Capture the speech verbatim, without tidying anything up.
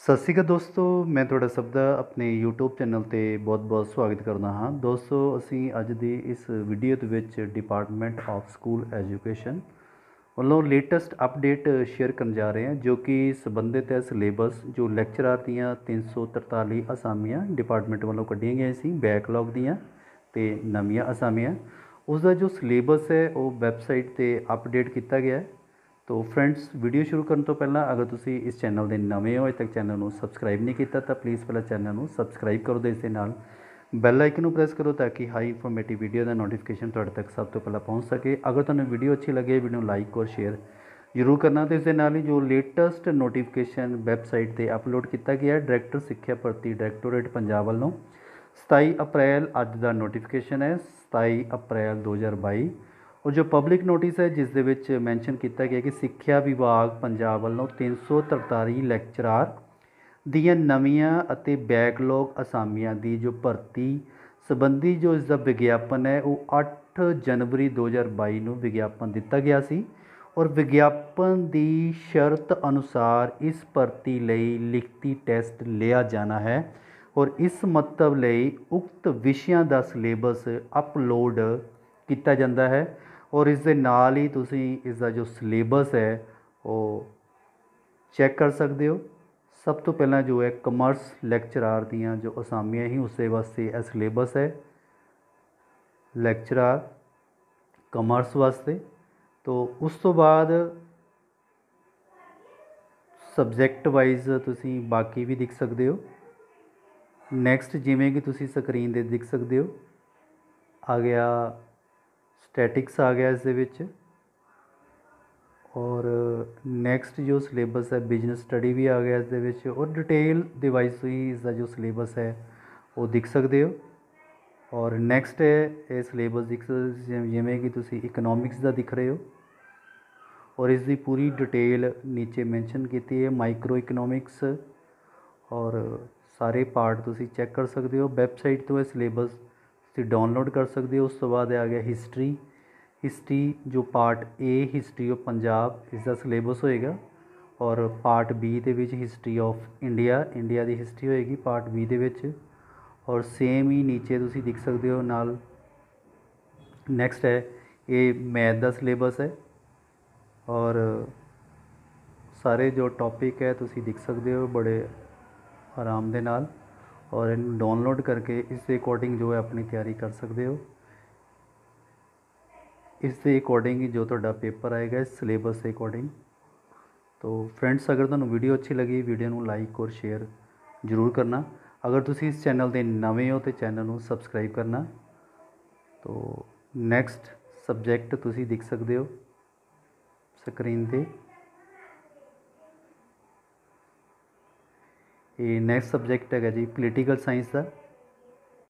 ਸਤਿ ਸ਼੍ਰੀ ਅਕਾਲ ਦੋਸਤੋ, ਮੈਂ ਤੁਹਾਡਾ ਸਭ ਦਾ ਆਪਣੇ YouTube ਚੈਨਲ 'ਤੇ ਬਹੁਤ-ਬਹੁਤ ਸਵਾਗਤ ਕਰਦਾ ਹਾਂ। ਦੋਸਤੋ, ਅਸੀਂ ਅੱਜ ਦੀ ਇਸ ਵੀਡੀਓ ਦੇ ਵਿੱਚ ਡਿਪਾਰਟਮੈਂਟ ਆਫ ਸਕੂਲ ਐਜੂਕੇਸ਼ਨ ਵੱਲੋਂ ਲੇਟੈਸਟ ਅਪਡੇਟ ਸ਼ੇਅਰ ਕਰਨ ਜਾ ਰਹੇ ਹਾਂ, ਜੋ ਕਿ ਸੰਬੰਧਿਤ ਹੈ ਸਿਲੇਬਸ ਜੋ ਲੈਕਚਰਾਰ ਦੀਆਂ ਤਿੰਨ ਸੌ ਤਰਤਾਲੀ ਅਸਾਮੀਆਂ ਡਿਪਾਰਟਮੈਂਟ ਵੱਲੋਂ ਕੱਢੀਆਂ ਗਈਆਂ ਸੀ ਬੈਕਲੌਗ ਦੀਆਂ ਅਤੇ ਨਵੀਆਂ ਅਸਾਮੀਆਂ। ਉਸ ਦਾ ਜੋ ਸਿਲੇਬਸ ਹੈ ਉਹ ਵੈਬਸਾਈਟ 'ਤੇ ਅਪਡੇਟ ਕੀਤਾ ਗਿਆ ਹੈ। तो फ्रेंड्स, वीडियो शुरू करने तो पहला अगर तुसी इस चैनल के नवे हो, अजे तक चैनल को सबसक्राइब नहीं किया तो प्लीज़ पहले चैनल को सबसक्राइब करो, तो इस दे नाल बैल आइकन को प्रेस करो ताकि हाई इन्फॉर्मेटिव वीडियो का नोटिफिकेशन तुहाडे तक सब तो पहला पहुँच सके। अगर तुहानूं वीडियो अच्छी लगे, वीडियो लाइक और शेयर जरूर करना। तो इस दे नाल ही जो लेटेस्ट नोटिफिकेशन वैबसाइट पर अपलोड किया गया है डायरैक्टर सिक्ख्या भर्ती डायरैक्टोरेट पंजाब वालों सताई अप्रैल अज का नोटिफिकेशन है सताई अप्रैल दो हज़ार बाई। और जो पब्लिक नोटिस है जिस दे विच मैंशन किया गया कि सिक्ख्या विभाग पंजाब वालों तीन सौ तरताली लैक्चरार दियां नवीआं अते बैकलॉग असामियां दी जो भर्ती संबंधी जो इसका विज्ञापन है वो अठ जनवरी दो हज़ार बाई नूं विज्ञापन दिता गया सी। और विज्ञापन की शर्त अनुसार इस भर्ती लई लिखती टेस्ट लिया जाना है और इस मतलब लई उक्त विषयां दा सिलेबस अपलोड किया जाता है। और इस दे नाल ही तुसी इसका जो सिलेबस है वो चैक कर सकते हो। सब तो पहला जो है कमर्स लैक्चरार दियाँ जो असामियाँ ही उस वास्ते यह सिलेबस है लैक्चरार कमर्स वास्ते। तो उस तो बाद सबजैक्ट वाइज तुसी बाकी भी दिख सकते हो। नैक्सट जिमें कि तुसी स्क्रीन दे दिख सकते हो आ गया स्टैटिक्स आ गया इस दे विच। और नैक्सट जो सिलेबस है बिजनेस स्टडी भी आ गया इस दे विच। और डिटेल दे वाइज ही इसका जो सिलेबस है वो दिख सकते हो। और नैक्सट है ये सिलेबस दिख जिमें कि तुसी इकनॉमिक्स का दिख रहे हो और इसकी पूरी डिटेल नीचे मैंशन की है माइक्रो इकनॉमिक्स और सारे पार्ट तुसी चैक कर सकते हो। वैबसाइट तो यह सिलेबस तुसी डाउनलोड कर सकते हो। उस तो बाद आ गया हिस्टरी हिस्टरी जो part A history of Punjab इसका सिलेबस होएगा और पार्ट बी दे विच हिस्टरी ऑफ इंडिया इंडिया की हिस्टरी होएगी पार्ट बी दे विच। और सेम ही नीचे तुसी दिख सकते हो नाल नैक्सट है ये मैथ का सिलेबस है और सारे जो टॉपिक है तुसी दिख सकते हो बड़े आराम दे नाल। और इन डाउनलोड करके इस अकॉर्डिंग जो है अपनी तैयारी कर सकते हो। इस अकॉर्डिंग ही जो तुहाडा पेपर आएगा इस सिलेबस के अकॉर्डिंग। तो फ्रेंड्स, अगर तुहानूं वीडियो अच्छी लगी वीडियो नूं लाइक और शेयर जरूर करना। अगर तुसी इस चैनल के नवे हो तो चैनल नूं सबसक्राइब करना। तो नैक्सट सबजैक्ट तुसी दिख सकते हो स्क्रीन पे। ये नैक्सट सबजैक्ट है जी पोलीटिकल साइंस का